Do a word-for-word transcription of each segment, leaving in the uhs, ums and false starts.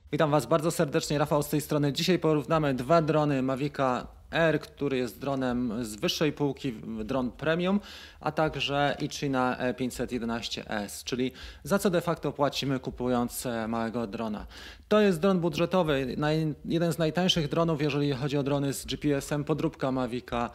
Witam Was bardzo serdecznie, Rafał z tej strony. Dzisiaj porównamy dwa drony Mavica Air, który jest dronem z wyższej półki, dron premium, a także Ichina E pięćset jedenaście S, czyli za co de facto płacimy kupując małego drona. To jest dron budżetowy, jeden z najtańszych dronów, jeżeli chodzi o drony z G P S-em, podróbka Mavica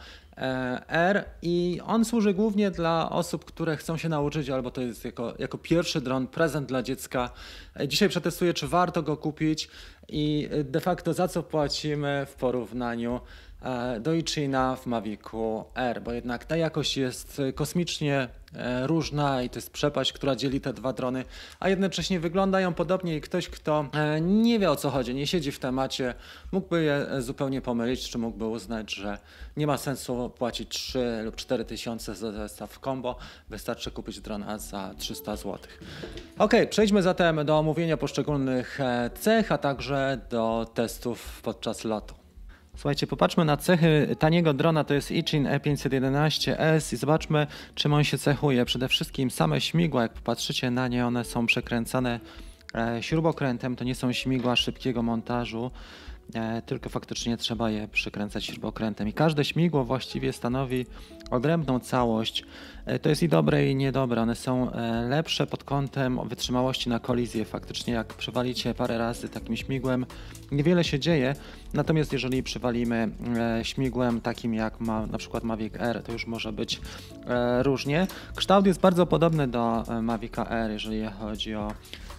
Air, i on służy głównie dla osób, które chcą się nauczyć, albo to jest jako, jako pierwszy dron, prezent dla dziecka. Dzisiaj przetestuję, czy warto go kupić i de facto za co płacimy w porównaniu do Ichina w Mavicu Air, bo jednak ta jakość jest kosmicznie różna i to jest przepaść, która dzieli te dwa drony, a jednocześnie wyglądają podobnie i ktoś, kto nie wie, o co chodzi, nie siedzi w temacie, mógłby je zupełnie pomylić, czy mógłby uznać, że nie ma sensu płacić trzy lub cztery tysiące za zestaw combo, wystarczy kupić drona za trzysta złotych. Ok, przejdźmy zatem do omówienia poszczególnych cech, a także do testów podczas lotu. Słuchajcie, popatrzmy na cechy taniego drona, to jest Ichin E pięćset jedenaście S i zobaczmy, czym on się cechuje. Przede wszystkim same śmigła, jak popatrzycie na nie, one są przekręcane śrubokrętem, to nie są śmigła szybkiego montażu, tylko faktycznie trzeba je przykręcać śrubokrętem i każde śmigło właściwie stanowi odrębną całość. To jest i dobre, i niedobre. One są lepsze pod kątem wytrzymałości na kolizję. Faktycznie jak przywalicie parę razy takim śmigłem, niewiele się dzieje, natomiast jeżeli przywalimy śmigłem takim jak ma na przykład Mavic Air, to już może być różnie. Kształt jest bardzo podobny do Mavica Air, jeżeli chodzi o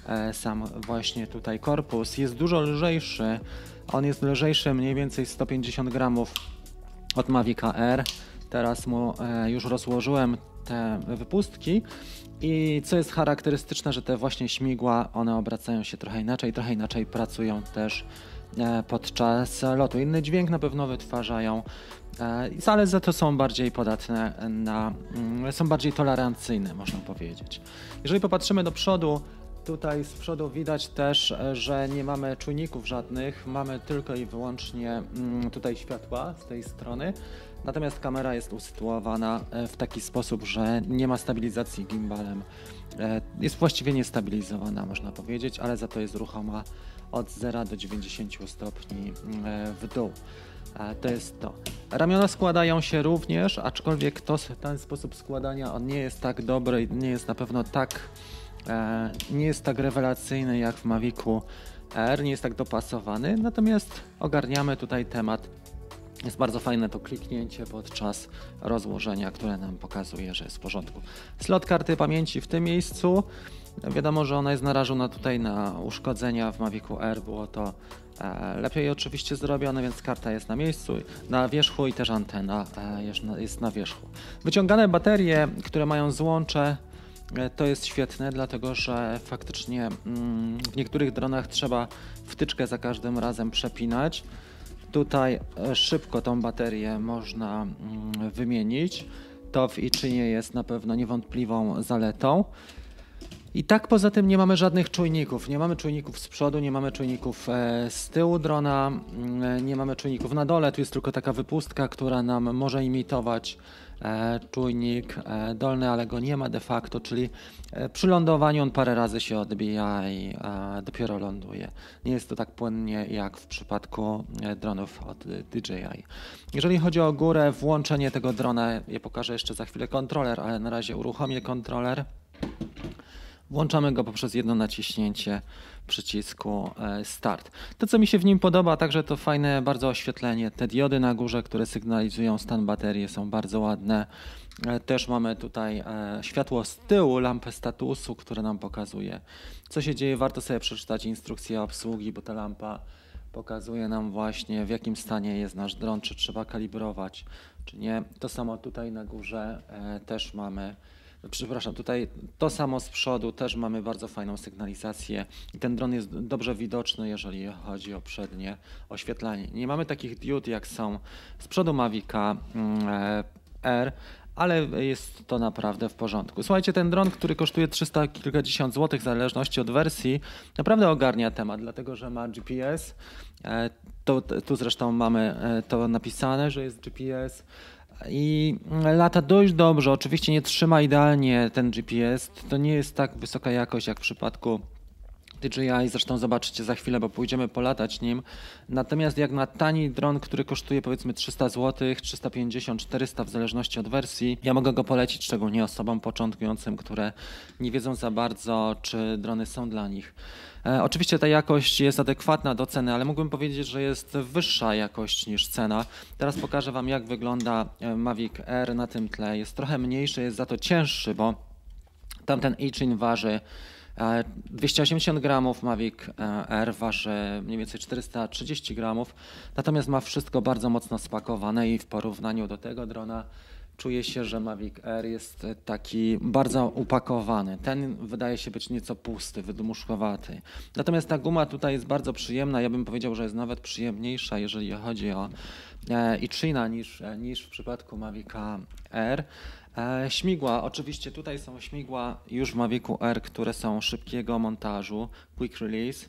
sam właśnie tutaj korpus. Jest dużo lżejszy. On jest lżejszy mniej więcej sto pięćdziesiąt gramów od Mavica Air. Teraz mu już rozłożyłem te wypustki i co jest charakterystyczne, że te właśnie śmigła, one obracają się trochę inaczej, trochę inaczej pracują też podczas lotu. Inny dźwięk na pewno wytwarzają, ale za to są bardziej podatne na, są bardziej tolerancyjne, można powiedzieć. Jeżeli popatrzymy do przodu, tutaj z przodu widać też, że nie mamy czujników żadnych, mamy tylko i wyłącznie tutaj światła z tej strony, natomiast kamera jest usytuowana w taki sposób, że nie ma stabilizacji gimbalem. Jest właściwie niestabilizowana, można powiedzieć, ale za to jest ruchoma od zera do dziewięćdziesięciu stopni w dół. To jest to. Ramiona składają się również, aczkolwiek to, ten sposób składania on nie jest tak dobry, nie jest na pewno tak nie jest tak rewelacyjny jak w Mavicu Air, nie jest tak dopasowany, natomiast ogarniamy tutaj temat. Jest bardzo fajne to kliknięcie podczas rozłożenia, które nam pokazuje, że jest w porządku. Slot karty pamięci w tym miejscu. Wiadomo, że ona jest narażona tutaj na uszkodzenia. W Mavicu Air było to lepiej oczywiście zrobione, więc karta jest na miejscu, na wierzchu i też antena jest na wierzchu. Wyciągane baterie, które mają złącze, to jest świetne, dlatego że faktycznie w niektórych dronach trzeba wtyczkę za każdym razem przepinać. Tutaj szybko tą baterię można wymienić. To w Ichinie jest na pewno niewątpliwą zaletą. I tak poza tym nie mamy żadnych czujników. Nie mamy czujników z przodu, nie mamy czujników z tyłu drona, nie mamy czujników na dole. Tu jest tylko taka wypustka, która nam może imitować czujnik dolny, ale go nie ma de facto, czyli przy lądowaniu on parę razy się odbija i dopiero ląduje. Nie jest to tak płynnie jak w przypadku dronów od D J I. Jeżeli chodzi o górę, włączenie tego drona, ja pokażę jeszcze za chwilę kontroler, ale na razie uruchomię kontroler. Włączamy go poprzez jedno naciśnięcie przycisku Start. To, co mi się w nim podoba, także to fajne bardzo oświetlenie. Te diody na górze, które sygnalizują stan baterii, są bardzo ładne. Też mamy tutaj światło z tyłu, lampę statusu, które nam pokazuje, co się dzieje. Warto sobie przeczytać instrukcję obsługi, bo ta lampa pokazuje nam właśnie, w jakim stanie jest nasz dron, czy trzeba kalibrować, czy nie. To samo tutaj na górze też mamy. Przepraszam, tutaj to samo z przodu też mamy bardzo fajną sygnalizację i ten dron jest dobrze widoczny, jeżeli chodzi o przednie oświetlanie. Nie mamy takich diod jak są z przodu Mavica Air, ale jest to naprawdę w porządku. Słuchajcie, ten dron, który kosztuje trzysta kilkadziesiąt złotych w zależności od wersji, naprawdę ogarnia temat, dlatego że ma G P S. To, tu zresztą mamy to napisane, że jest G P S. I lata dość dobrze, oczywiście nie trzyma idealnie ten G P S, to nie jest tak wysoka jakość jak w przypadku D J I, zresztą zobaczycie za chwilę, bo pójdziemy polatać nim. Natomiast jak na tani dron, który kosztuje powiedzmy trzysta złotych, trzysta pięćdziesiąt, czterysta w zależności od wersji, ja mogę go polecić szczególnie osobom początkującym, które nie wiedzą za bardzo, czy drony są dla nich. E, oczywiście ta jakość jest adekwatna do ceny, ale mógłbym powiedzieć, że jest wyższa jakość niż cena. Teraz pokażę Wam, jak wygląda Mavic Air na tym tle. Jest trochę mniejszy, jest za to cięższy, bo tamten iChin waży dwieście osiemdziesiąt gramów, Mavic Air waży mniej więcej czterysta trzydzieści gramów, natomiast ma wszystko bardzo mocno spakowane i w porównaniu do tego drona czuje się, że Mavic Air jest taki bardzo upakowany. Ten wydaje się być nieco pusty, wydmuszkowaty. Natomiast ta guma tutaj jest bardzo przyjemna, ja bym powiedział, że jest nawet przyjemniejsza, jeżeli chodzi o iChina niż, niż w przypadku Mavica Air. E, śmigła, oczywiście tutaj są śmigła już w Mavicu Air, które są szybkiego montażu, quick release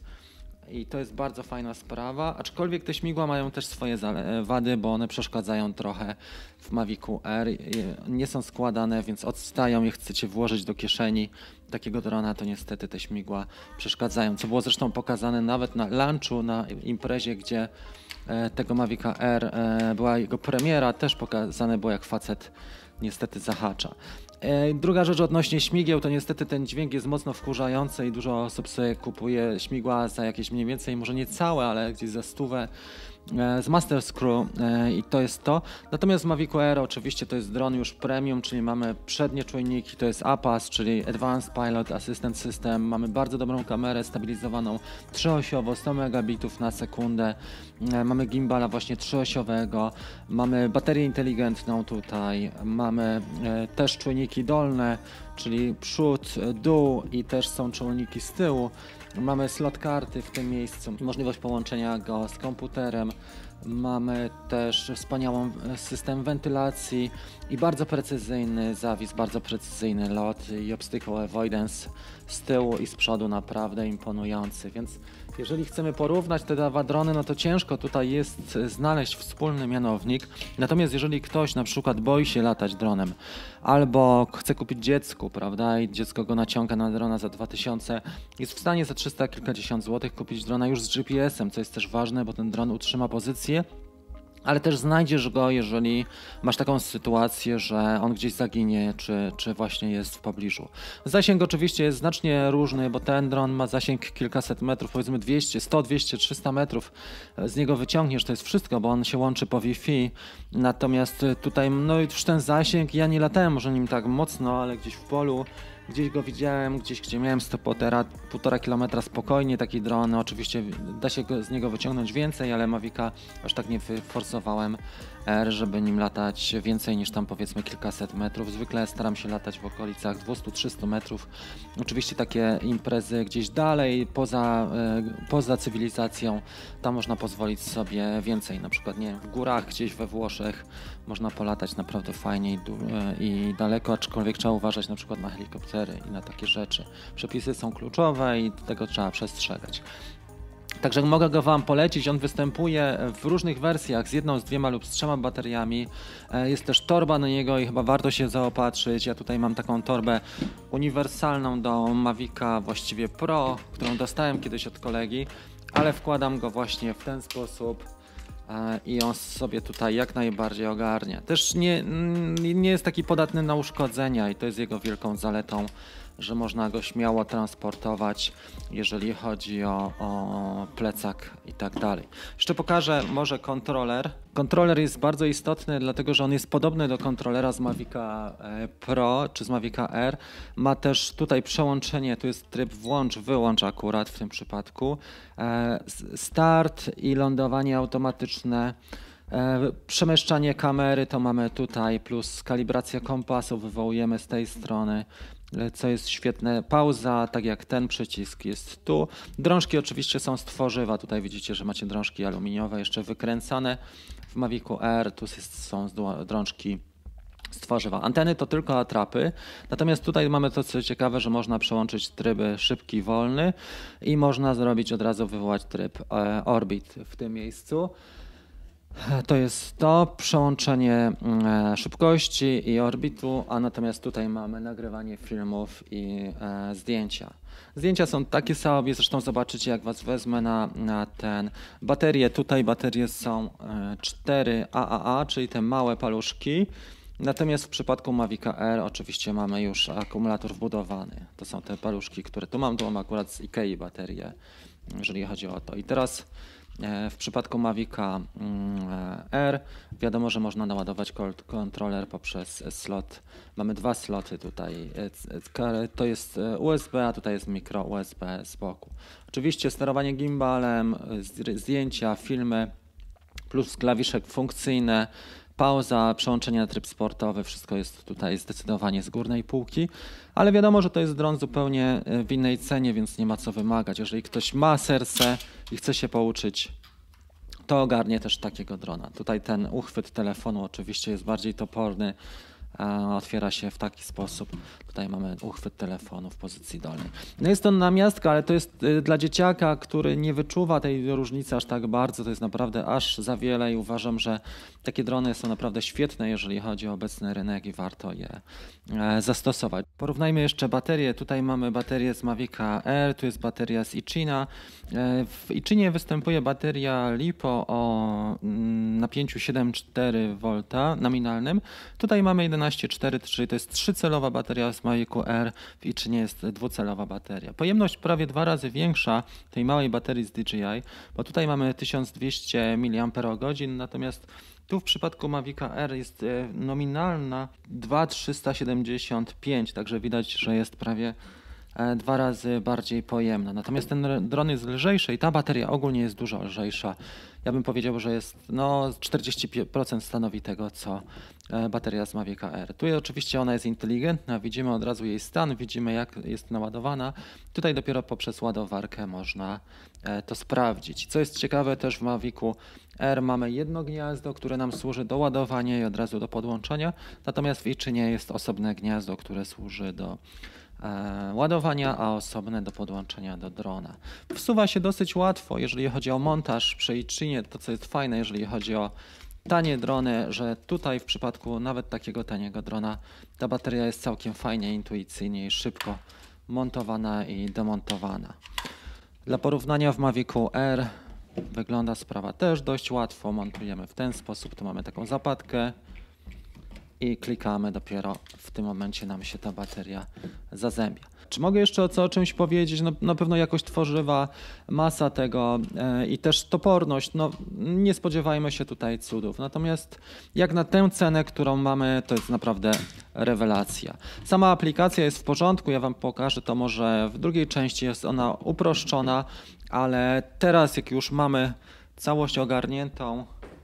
i to jest bardzo fajna sprawa, aczkolwiek te śmigła mają też swoje wady, bo one przeszkadzają trochę w Mavicu Air, nie są składane, więc odstają, je chcecie włożyć do kieszeni takiego drona, to niestety te śmigła przeszkadzają, co było zresztą pokazane nawet na launchu, na imprezie, gdzie tego Mavica Air była jego premiera, też pokazane było, jak facet niestety zahacza. Druga rzecz odnośnie śmigieł, to niestety ten dźwięk jest mocno wkurzający i dużo osób sobie kupuje śmigła za jakieś mniej więcej, może nie całe, ale gdzieś za stówę z Master Screw i to jest to. Natomiast w Mavicu Air oczywiście to jest dron już premium, czyli mamy przednie czujniki, to jest A P A S, czyli Advanced Pilot Assistant System, mamy bardzo dobrą kamerę stabilizowaną trzyosiowo, sto megabitów na sekundę, mamy gimbala właśnie trzyosiowego, mamy baterię inteligentną tutaj, mamy też czujniki dolne, czyli przód, dół i też są czujniki z tyłu. Mamy slot karty w tym miejscu, możliwość połączenia go z komputerem. Mamy też wspaniałą system wentylacji i bardzo precyzyjny zawis, bardzo precyzyjny lot i obstacle avoidance z tyłu i z przodu, naprawdę imponujący. Więc jeżeli chcemy porównać te dwa drony, no to ciężko tutaj jest znaleźć wspólny mianownik. Natomiast jeżeli ktoś na przykład boi się latać dronem albo chce kupić dziecku, prawda, i dziecko go naciąga na drona za dwa tysiące, jest w stanie za trzysta kilkadziesiąt złotych kupić drona już z G P S-em, co jest też ważne, bo ten dron utrzyma pozycję, ale też znajdziesz go, jeżeli masz taką sytuację, że on gdzieś zaginie, czy, czy właśnie jest w pobliżu. Zasięg oczywiście jest znacznie różny, bo ten dron ma zasięg kilkaset metrów, powiedzmy dwieście, sto, dwieście, trzysta metrów. Z niego wyciągniesz, to jest wszystko, bo on się łączy po Wi-Fi. Natomiast tutaj, no już ten zasięg, ja nie latałem może nim tak mocno, ale gdzieś w polu, gdzieś go widziałem, gdzieś gdzie miałem stopwatera, półtora kilometra spokojnie, taki dron. Oczywiście da się go, z niego wyciągnąć więcej, ale Mavica aż tak nie wyforsowałem R, żeby nim latać więcej niż tam powiedzmy kilkaset metrów. Zwykle staram się latać w okolicach dwieście do trzystu metrów. Oczywiście takie imprezy gdzieś dalej, poza, poza cywilizacją, tam można pozwolić sobie więcej, na przykład nie wiem, w górach gdzieś we Włoszech można polatać naprawdę fajnie i, i daleko, aczkolwiek trzeba uważać na przykład na helikoptery i na takie rzeczy. Przepisy są kluczowe i tego trzeba przestrzegać. Także mogę go Wam polecić, on występuje w różnych wersjach z jedną, z dwiema lub z trzema bateriami. Jest też torba na niego i chyba warto się zaopatrzyć. Ja tutaj mam taką torbę uniwersalną do Mavica, właściwie Pro, którą dostałem kiedyś od kolegi, ale wkładam go właśnie w ten sposób i on sobie tutaj jak najbardziej ogarnia. Też nie, nie jest taki podatny na uszkodzenia i to jest jego wielką zaletą, że można go śmiało transportować, jeżeli chodzi o, o plecak i tak dalej. Jeszcze pokażę może kontroler. Kontroler jest bardzo istotny, dlatego że on jest podobny do kontrolera z Mavica Pro czy z Mavica Air. Ma też tutaj przełączenie, tu jest tryb włącz, wyłącz akurat w tym przypadku. Start i lądowanie automatyczne. Przemieszczanie kamery to mamy tutaj, plus kalibracja kompasu wywołujemy z tej strony, co jest świetne. Pauza, tak jak ten przycisk jest tu. Drążki oczywiście są z tworzywa, tutaj widzicie, że macie drążki aluminiowe jeszcze wykręcane. W Mavicu Air tu jest, są drążki z tworzywa. Anteny to tylko atrapy, natomiast tutaj mamy to, co ciekawe, że można przełączyć tryby szybki, wolny i można zrobić od razu wywołać tryb Orbit w tym miejscu. To jest to przełączenie e, szybkości i orbitu, a natomiast tutaj mamy nagrywanie filmów i e, zdjęcia. Zdjęcia są takie sobie, zresztą zobaczycie, jak was wezmę na, na ten baterie. Tutaj baterie są e, cztery A A A, czyli te małe paluszki. Natomiast w przypadku Mavica Air oczywiście mamy już akumulator wbudowany. To są te paluszki, które tu mam. Tu mam akurat z Ikei baterie, jeżeli chodzi o to. I teraz w przypadku Mavica Air wiadomo, że można naładować kontroler poprzez slot. Mamy dwa sloty tutaj. To jest U S B, a tutaj jest mikro U S B z boku. Oczywiście sterowanie gimbalem, zdjęcia, filmy, plus klawisze funkcyjne, pauza, przełączenie na tryb sportowy, wszystko jest tutaj zdecydowanie z górnej półki, ale wiadomo, że to jest dron zupełnie w innej cenie, więc nie ma co wymagać. Jeżeli ktoś ma serce i chce się pouczyć, to ogarnie też takiego drona. Tutaj ten uchwyt telefonu oczywiście jest bardziej toporny, otwiera się w taki sposób. Tutaj mamy uchwyt telefonu w pozycji dolnej. No jest to namiastka, ale to jest dla dzieciaka, który nie wyczuwa tej różnicy aż tak bardzo. To jest naprawdę aż za wiele i uważam, że takie drony są naprawdę świetne, jeżeli chodzi o obecny rynek i warto je zastosować. Porównajmy jeszcze baterie. Tutaj mamy baterię z Mavica Air, tu jest bateria z Ichina. W Ichinie występuje bateria LiPo o napięciu siedem przecinek cztery wolta nominalnym. Tutaj mamy jedenaście przecinek cztery, czyli to jest trzycelowa bateria z Mavicu Air, w Ichinie jest dwucelowa bateria. Pojemność prawie dwa razy większa tej małej baterii z D J I, bo tutaj mamy tysiąc dwieście miliamperogodzin, natomiast tu w przypadku Mavica Air jest nominalna dwa tysiące trzysta siedemdziesiąt pięć, także widać, że jest prawie dwa razy bardziej pojemna. Natomiast ten dron jest lżejszy i ta bateria ogólnie jest dużo lżejsza. Ja bym powiedział, że jest no, czterdzieści procent stanowi tego, co bateria z Mavica Air. Tu oczywiście ona jest inteligentna, widzimy od razu jej stan, widzimy jak jest naładowana. Tutaj dopiero poprzez ładowarkę można to sprawdzić. Co jest ciekawe, też w Mavicu Air mamy jedno gniazdo, które nam służy do ładowania i od razu do podłączenia, natomiast w Ichinie jest osobne gniazdo, które służy do ładowania, a osobne do podłączenia do drona. Wsuwa się dosyć łatwo, jeżeli chodzi o montaż przy Ichinie, to co jest fajne, jeżeli chodzi o tanie drony, że tutaj w przypadku nawet takiego taniego drona ta bateria jest całkiem fajnie, intuicyjnie i szybko montowana i demontowana. Dla porównania w Mavicu Air wygląda sprawa też dość łatwo, montujemy w ten sposób, tu mamy taką zapadkę i klikamy, dopiero w tym momencie nam się ta bateria zazębia. Czy mogę jeszcze o, co, o czymś powiedzieć? No, na pewno jakość tworzywa, masa tego e, i też toporność. No, nie spodziewajmy się tutaj cudów. Natomiast jak na tę cenę, którą mamy, to jest naprawdę rewelacja. Sama aplikacja jest w porządku, ja wam pokażę to może w drugiej części, jest ona uproszczona, ale teraz jak już mamy całość ogarniętą,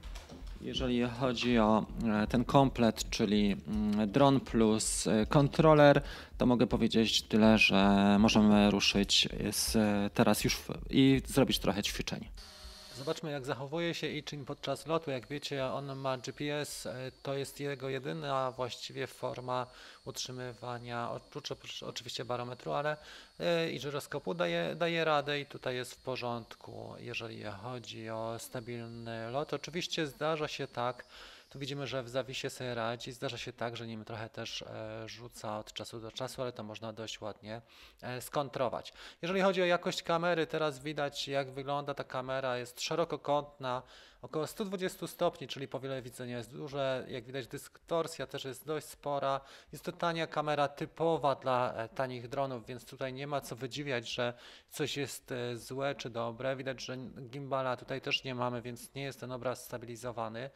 jeżeli chodzi o ten komplet, czyli dron plus kontroler, to mogę powiedzieć tyle, że możemy ruszyć z, teraz już w, i zrobić trochę ćwiczeń. Zobaczmy, jak zachowuje się Ichin podczas lotu. Jak wiecie, on ma G P S, to jest jego jedyna właściwie forma utrzymywania, oprócz oczywiście barometru, ale i żyroskopu daje, daje radę i tutaj jest w porządku, jeżeli chodzi o stabilny lot. Oczywiście zdarza się tak, tu widzimy, że w zawisie sobie radzi, zdarza się tak, że nim trochę też e, rzuca od czasu do czasu, ale to można dość ładnie e, skontrować. Jeżeli chodzi o jakość kamery, teraz widać, jak wygląda ta kamera, jest szerokokątna, około sto dwadzieścia stopni, czyli powiele widzenia jest duże, jak widać dystorsja też jest dość spora. Jest to tania kamera typowa dla e, tanich dronów, więc tutaj nie ma co wydziwiać, że coś jest e, złe czy dobre. Widać, że gimbala tutaj też nie mamy, więc nie jest ten obraz stabilizowany.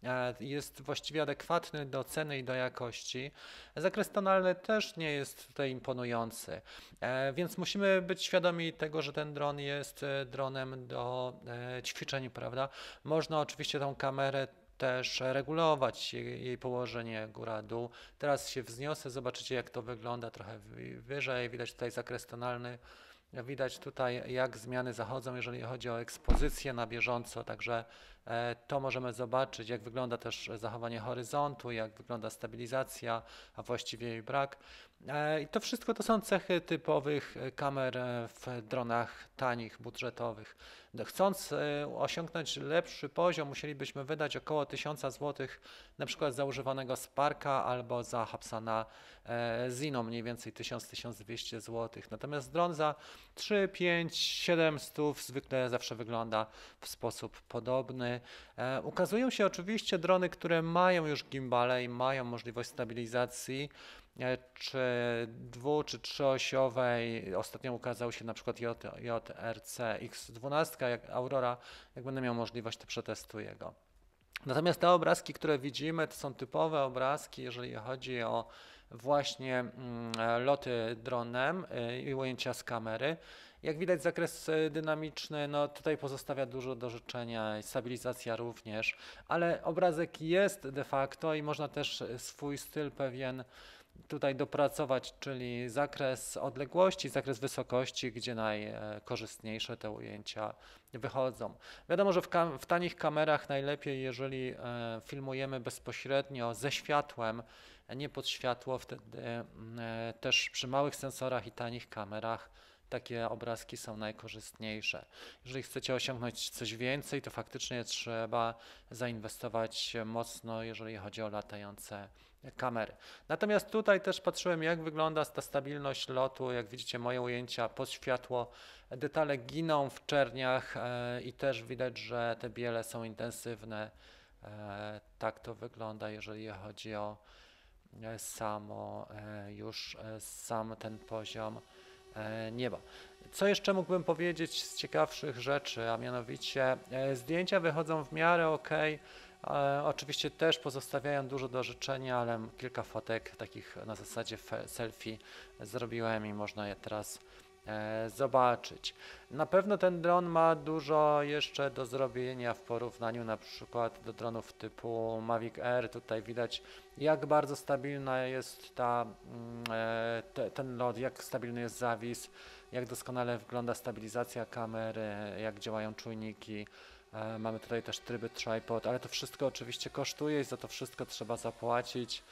Jest właściwie adekwatny do ceny i do jakości. Zakres tonalny też nie jest tutaj imponujący, więc musimy być świadomi tego, że ten dron jest dronem do ćwiczeń, prawda? Można oczywiście tą kamerę też regulować, jej położenie góra-dół. Teraz się wzniosę, zobaczycie, jak to wygląda trochę wyżej. Widać tutaj zakres tonalny. Widać tutaj, jak zmiany zachodzą, jeżeli chodzi o ekspozycję na bieżąco, także to możemy zobaczyć, jak wygląda też zachowanie horyzontu, jak wygląda stabilizacja, a właściwie jej brak. I to wszystko to są cechy typowych kamer w dronach tanich, budżetowych. Chcąc osiągnąć lepszy poziom, musielibyśmy wydać około tysiąc złotych na przykład za używanego Sparka albo za Hubsana Zino, mniej więcej tysiąc do tysiąca dwustu złotych. Natomiast dron za trzy, pięć, siedem stów zwykle zawsze wygląda w sposób podobny. Ukazują się oczywiście drony, które mają już gimbale i mają możliwość stabilizacji, czy dwu, czy trzyosiowej. Ostatnio ukazał się na przykład J R C X dwanaście, jak Aurora, jak będę miał możliwość, to przetestuję go. Natomiast te obrazki, które widzimy, to są typowe obrazki, jeżeli chodzi o właśnie mm, loty dronem i ujęcia z kamery. Jak widać, zakres dynamiczny, no tutaj pozostawia dużo do życzenia, stabilizacja również, ale obrazek jest de facto i można też swój styl pewien tutaj dopracować, czyli zakres odległości, zakres wysokości, gdzie najkorzystniejsze te ujęcia wychodzą. Wiadomo, że w, kam w tanich kamerach najlepiej, jeżeli e, filmujemy bezpośrednio ze światłem, nie pod światło, wtedy e, też przy małych sensorach i tanich kamerach takie obrazki są najkorzystniejsze. Jeżeli chcecie osiągnąć coś więcej, to faktycznie trzeba zainwestować mocno, jeżeli chodzi o latające kamery. Natomiast tutaj też patrzyłem, jak wygląda ta stabilność lotu. Jak widzicie, moje ujęcia pod światło, detale giną w czerniach e, i też widać, że te biele są intensywne. E, tak to wygląda, jeżeli chodzi o e, samo e, już e, sam ten poziom nieba. Co jeszcze mógłbym powiedzieć z ciekawszych rzeczy, a mianowicie zdjęcia wychodzą w miarę ok. Oczywiście też pozostawiają dużo do życzenia, ale kilka fotek takich na zasadzie selfie zrobiłem i można je teraz zobaczyć. Na pewno ten dron ma dużo jeszcze do zrobienia w porównaniu na przykład do dronów typu Mavic Air. Tutaj widać, jak bardzo stabilna jest ta, te, ten lot, jak stabilny jest zawis, jak doskonale wygląda stabilizacja kamery, jak działają czujniki. Mamy tutaj też tryby tripod, ale to wszystko oczywiście kosztuje i za to wszystko trzeba zapłacić.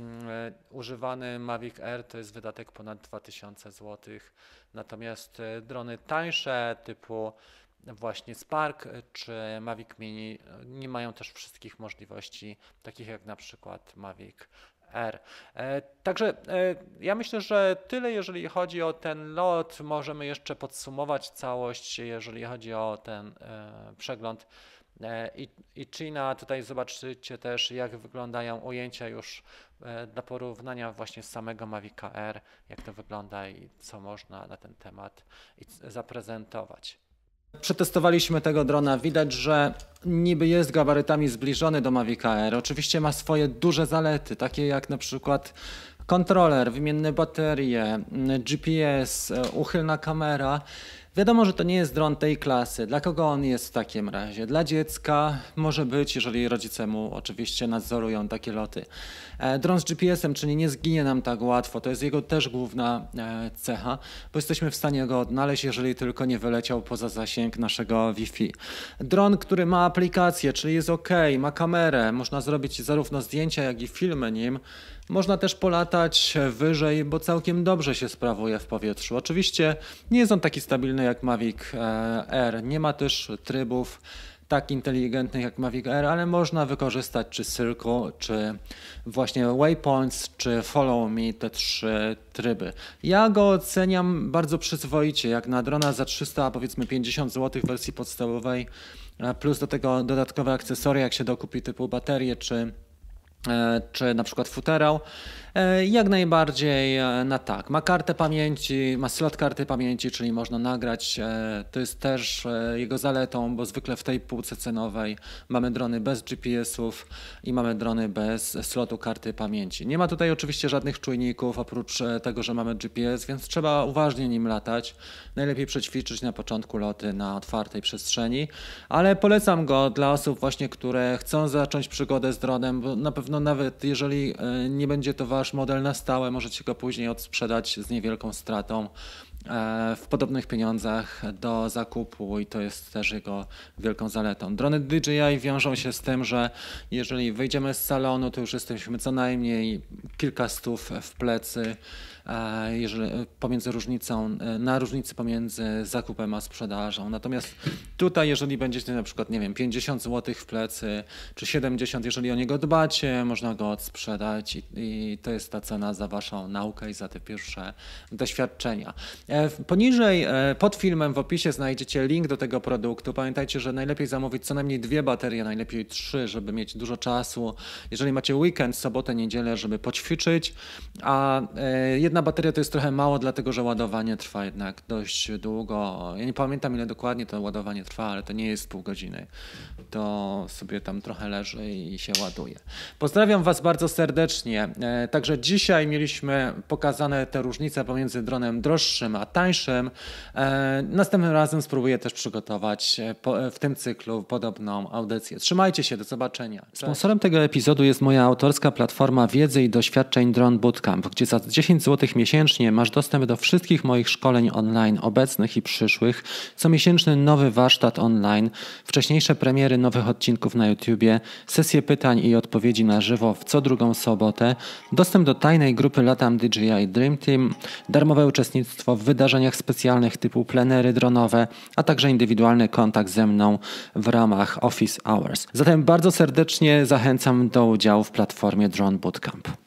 Używany Mavic Air to jest wydatek ponad dwa tysiące złotych, natomiast drony tańsze typu właśnie Spark czy Mavic Mini nie mają też wszystkich możliwości, takich jak na przykład Mavic Air. E, także e, ja myślę, że tyle, jeżeli chodzi o ten lot. Możemy jeszcze podsumować całość, jeżeli chodzi o ten e, przegląd e, iChina. Tutaj zobaczycie też, jak wyglądają ujęcia już e, dla porównania właśnie z samego Mavica Air, jak to wygląda i co można na ten temat zaprezentować. Przetestowaliśmy tego drona, widać, że niby jest gabarytami zbliżony do Mavica Air. Oczywiście ma swoje duże zalety, takie jak na przykład kontroler, wymienne baterie, G P S, uchylna kamera. Wiadomo, że to nie jest dron tej klasy. Dla kogo on jest w takim razie? Dla dziecka może być, jeżeli rodzice mu oczywiście nadzorują takie loty. E, dron z G P S-em, czyli nie zginie nam tak łatwo, to jest jego też główna e, cecha, bo jesteśmy w stanie go odnaleźć, jeżeli tylko nie wyleciał poza zasięg naszego Wi-Fi. Dron, który ma aplikację, czyli jest ok, ma kamerę, można zrobić zarówno zdjęcia, jak i filmy nim. Można też polatać wyżej, bo całkiem dobrze się sprawuje w powietrzu. Oczywiście nie jest on taki stabilny jak Mavic Air, nie ma też trybów tak inteligentnych jak Mavic Air, ale można wykorzystać czy Circle, czy właśnie Waypoints, czy Follow Me, te trzy tryby. Ja go oceniam bardzo przyzwoicie, jak na drona za trzysta, a powiedzmy pięćdziesiąt złotych w wersji podstawowej, plus do tego dodatkowe akcesoria, jak się dokupi typu baterie, czy czy na przykład futerał, jak najbardziej na tak. Ma kartę pamięci, ma slot karty pamięci, czyli można nagrać. To jest też jego zaletą, bo zwykle w tej półce cenowej mamy drony bez G P S-ów i mamy drony bez slotu karty pamięci. Nie ma tutaj oczywiście żadnych czujników, oprócz tego, że mamy G P S, więc trzeba uważnie nim latać. Najlepiej przećwiczyć na początku loty na otwartej przestrzeni, ale polecam go dla osób właśnie, które chcą zacząć przygodę z dronem, bo na pewno nawet jeżeli nie będzie to wasz model na stałe, możecie go później odsprzedać z niewielką stratą w podobnych pieniądzach do zakupu i to jest też jego wielką zaletą. Drony D J I wiążą się z tym, że jeżeli wyjdziemy z salonu, to już jesteśmy co najmniej kilka stów w plecy, jeżeli, pomiędzy różnicą, na różnicy pomiędzy zakupem a sprzedażą. Natomiast tutaj, jeżeli będziecie na przykład, nie wiem, pięćdziesiąt złotych w plecy, czy siedemdziesiąt, jeżeli o niego dbacie, można go odsprzedać i, i to jest ta cena za waszą naukę i za te pierwsze doświadczenia. Poniżej, pod filmem w opisie znajdziecie link do tego produktu. Pamiętajcie, że najlepiej zamówić co najmniej dwie baterie, najlepiej trzy, żeby mieć dużo czasu. Jeżeli macie weekend, sobotę, niedzielę, żeby poćwiczyć, a jedna bateria to jest trochę mało, dlatego że ładowanie trwa jednak dość długo. Ja nie pamiętam, ile dokładnie to ładowanie trwa, ale to nie jest pół godziny. To sobie tam trochę leży i się ładuje. Pozdrawiam was bardzo serdecznie. Także dzisiaj mieliśmy pokazane te różnice pomiędzy dronem droższym a tańszym. Następnym razem spróbuję też przygotować w tym cyklu podobną audycję. Trzymajcie się, do zobaczenia. Cześć. Sponsorem tego epizodu jest moja autorska platforma wiedzy i doświadczeń Drone Bootcamp, gdzie za dziesięć złotych miesięcznie masz dostęp do wszystkich moich szkoleń online obecnych i przyszłych, comiesięczny nowy warsztat online, wcześniejsze premiery nowych odcinków na YouTubie, sesje pytań i odpowiedzi na żywo w co drugą sobotę, dostęp do tajnej grupy Latam D J I Dream Team, darmowe uczestnictwo w wydarzeniach specjalnych typu plenery dronowe, a także indywidualny kontakt ze mną w ramach Office Hours. Zatem bardzo serdecznie zachęcam do udziału w platformie Drone Bootcamp.